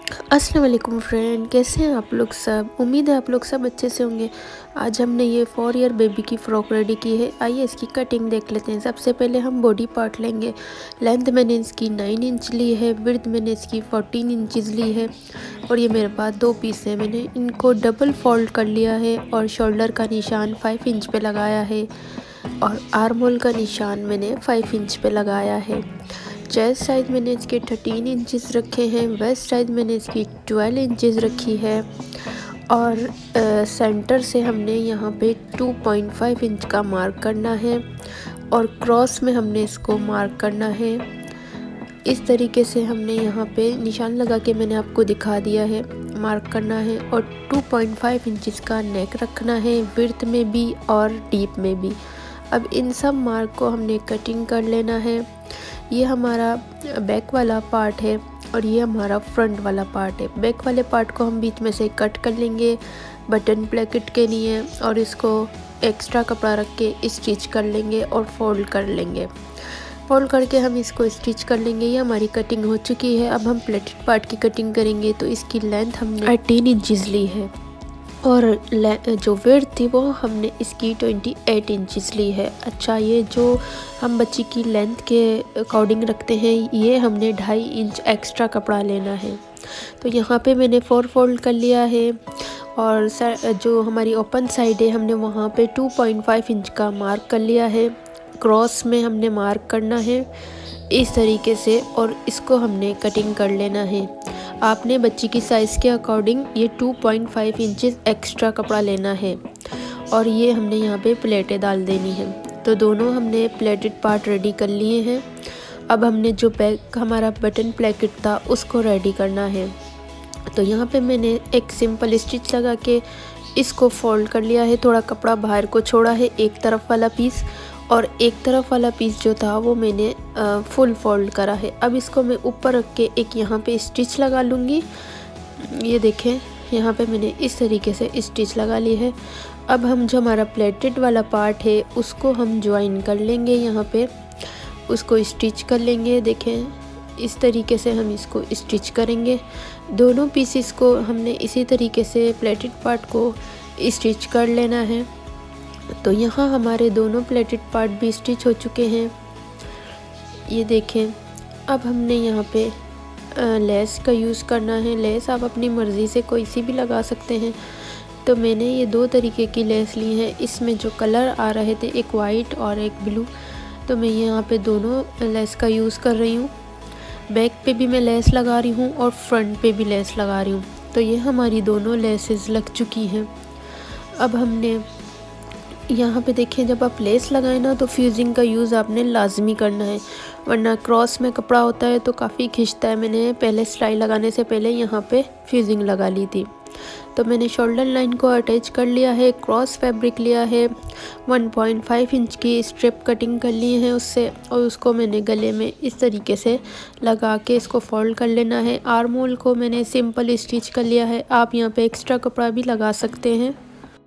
अस्सलाम वालेकुम फ्रेंड, कैसे हैं आप लोग सब। उम्मीद है आप लोग सब अच्छे से होंगे। आज हमने ये 4 ईयर बेबी की फ़्रॉक रेडी की है। आइए इसकी कटिंग देख लेते हैं। सबसे पहले हम बॉडी पार्ट लेंगे। लेंथ मैंने इसकी 9 इंच ली है, विड्थ मैंने इसकी 14 इंचज़ ली है और ये मेरे पास 2 पीस है। मैंने इनको डबल फोल्ड कर लिया है और शोल्डर का निशान 5 इंच पे लगाया है और आर्म होल का निशान मैंने 5 इंच पे लगाया है। चेस्ट साइज मैंने इसके 13 इंचेस रखे हैं। वेस्ट साइज मैंने इसकी 12 इंचेस रखी है और सेंटर से हमने यहाँ पे 2.5 इंच का मार्क करना है और क्रॉस में हमने इसको मार्क करना है। इस तरीके से हमने यहाँ पे निशान लगा के मैंने आपको दिखा दिया है, मार्क करना है और 2.5 इंचेस का नेक रखना है, विड्थ में भी और डीप में भी। अब इन सब मार्क को हमने कटिंग कर लेना है। ये हमारा बैक वाला पार्ट है और ये हमारा फ्रंट वाला पार्ट है। बैक वाले पार्ट को हम बीच में से कट कर लेंगे बटन प्लेकेट के लिए और इसको एक्स्ट्रा कपड़ा रख के स्टिच कर लेंगे और फोल्ड कर लेंगे। फोल्ड करके हम इसको स्टिच कर लेंगे। ये हमारी कटिंग हो चुकी है। अब हम प्लेटेड पार्ट की कटिंग करेंगे। तो इसकी लेंथ हमने 18 इंचज़ ली है और जो विड्थ थी वो हमने इसकी 28 इंचज़ ली है। अच्छा, ये जो हम बच्ची की लेंथ के अकॉर्डिंग रखते हैं, ये हमने 2.5 इंच एक्स्ट्रा कपड़ा लेना है। तो यहाँ पे मैंने 4 फोल्ड कर लिया है और जो हमारी ओपन साइड है हमने वहाँ पे 2.5 इंच का मार्क कर लिया है। क्रॉस में हमने मार्क करना है इस तरीके से और इसको हमने कटिंग कर लेना है। आपने बच्ची की साइज़ के अकॉर्डिंग ये 2.5 इंचेस एक्स्ट्रा कपड़ा लेना है और ये हमने यहाँ पे प्लेटें डाल देनी है। तो दोनों हमने प्लेटेड पार्ट रेडी कर लिए हैं। अब हमने जो बैक हमारा बटन प्लेकेट था उसको रेडी करना है। तो यहाँ पे मैंने एक सिंपल स्टिच लगा के इसको फोल्ड कर लिया है। थोड़ा कपड़ा बाहर को छोड़ा है एक तरफ वाला पीस और एक तरफ वाला पीस जो था वो मैंने फुल फोल्ड करा है। अब इसको मैं ऊपर रख के एक यहाँ पे स्टिच लगा लूँगी। ये देखें, यहाँ पे मैंने इस तरीके से स्टिच लगा ली है। अब हम जो हमारा प्लेटेड वाला पार्ट है उसको हम ज्वाइन कर लेंगे। यहाँ पे उसको स्टिच कर लेंगे। देखें, इस तरीके से हम इसको स्टिच करेंगे। दोनों पीसेस को हमने इसी तरीके से प्लेटेड पार्ट को स्टिच कर लेना है। तो यहाँ हमारे दोनों प्लेटेड पार्ट भी स्टिच हो चुके हैं। ये देखें, अब हमने यहाँ पे लेस का यूज़ करना है। लेस आप अपनी मर्ज़ी से कोई सी भी लगा सकते हैं। तो मैंने ये 2 तरीके की लेस ली है। इसमें जो कलर आ रहे थे, एक वाइट और एक ब्लू, तो मैं यहाँ पे दोनों लेस का यूज़ कर रही हूँ। बैक पे भी मैं लेस लगा रही हूँ और फ्रंट पे भी लेस लगा रही हूँ। तो ये हमारी दोनों लेसेस लग चुकी हैं। अब हमने यहाँ पे देखें, जब आप लेस लगाएं ना तो फ्यूजिंग का यूज़ आपने लाजमी करना है, वरना क्रॉस में कपड़ा होता है तो काफ़ी खिंचता है। मैंने पहले सिलाई लगाने से पहले यहाँ पे फ्यूजिंग लगा ली थी। तो मैंने शोल्डर लाइन को अटैच कर लिया है, क्रॉस फैब्रिक लिया है, 1.5 इंच की स्ट्रिप कटिंग कर ली है उससे और उसको मैंने गले में इस तरीके से लगा के इसको फोल्ड कर लेना है। आर्म होल को मैंने सिंपल स्टिच कर लिया है। आप यहाँ पे एक्स्ट्रा कपड़ा भी लगा सकते हैं।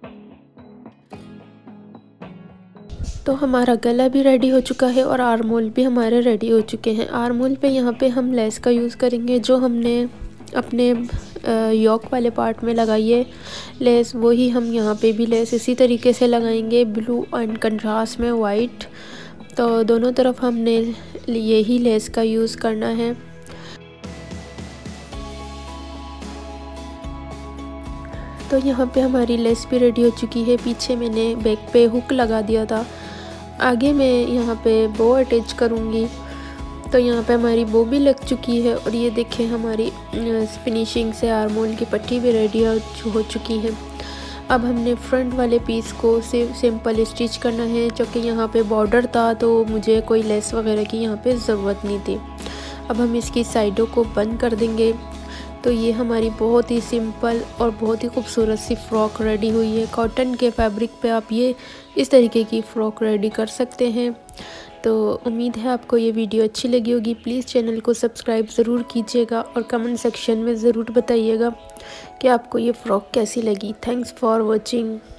तो हमारा गला भी रेडी हो चुका है और आर्म होल भी हमारे रेडी हो चुके हैं। आर्म होल पे यहाँ पे हम लेस का यूज़ करेंगे जो हमने अपने योक वाले पार्ट में लगाई है लेस, वही हम यहाँ पे भी लेस इसी तरीके से लगाएंगे, ब्लू एंड कंट्रास्ट में वाइट। तो दोनों तरफ हमने यही लेस का यूज़ करना है। तो यहाँ पे हमारी लेस भी रेडी हो चुकी है। पीछे मैंने बैक पे हुक लगा दिया था। आगे मैं यहाँ पे बो अटैच करूँगी। तो यहाँ पे हमारी बो भी लग चुकी है और ये देखें, हमारी फिनिशिंग से आर्म होल की पट्टी भी रेडी हो चुकी है। अब हमने फ्रंट वाले पीस को सिंपल स्टिच करना है। जो कि यहाँ पे बॉर्डर था तो मुझे कोई लेस वगैरह की यहाँ पे ज़रूरत नहीं थी। अब हम इसकी साइडों को बंद कर देंगे। तो ये हमारी बहुत ही सिंपल और बहुत ही खूबसूरत सी फ़्रॉक रेडी हुई है। कॉटन के फैब्रिक पे आप ये इस तरीके की फ़्रॉक रेडी कर सकते हैं। तो उम्मीद है आपको ये वीडियो अच्छी लगी होगी। प्लीज़ चैनल को सब्सक्राइब ज़रूर कीजिएगा और कमेंट सेक्शन में ज़रूर बताइएगा कि आपको ये फ़्रॉक कैसी लगी। Thanks for watching.